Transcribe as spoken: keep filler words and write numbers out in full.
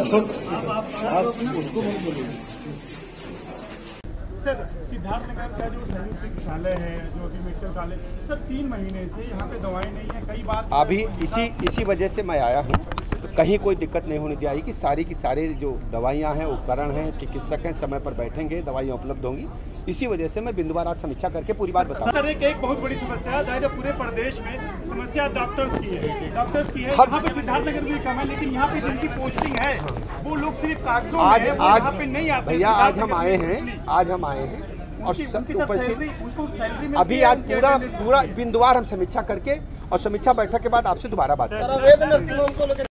Sir, Siddharthnagar का जो संयुक्त चिकित्सालय है, जो अभी मेडिकल कॉलेज, सर तीन महीने से यहाँ पे दवाएं नहीं है। कई बार अभी इसी इसी वजह से मैं आया हूँ, तो कहीं कोई दिक्कत नहीं होने दी आई कि सारी की सारी जो दवाइयाँ हैं, उपकरण हैं, चिकित्सक हैं, समय पर बैठेंगे, दवाइयाँ उपलब्ध होंगी। इसी वजह से मैं बिंदुवार आज समीक्षा करके पूरी बात बताऊँ। सर, एक एक बहुत बड़ी समस्या है पूरे प्रदेश में, समस्या डॉक्टर्स की है डॉक्टर्स की है यहाँ पे सिद्धार्थनगर में कम है, लेकिन यहाँ पे जिनकी पोस्टिंग है वो लोग सिर्फ कागजों आज में आज यहाँ पे नहीं आते। भैया आज हम आए हैं आज हम आए हैं और उपस्थित अभी आज पूरा पूरा बिंदुवार हम समीक्षा करके और समीक्षा बैठक के बाद आपसे दोबारा बात करेंगे।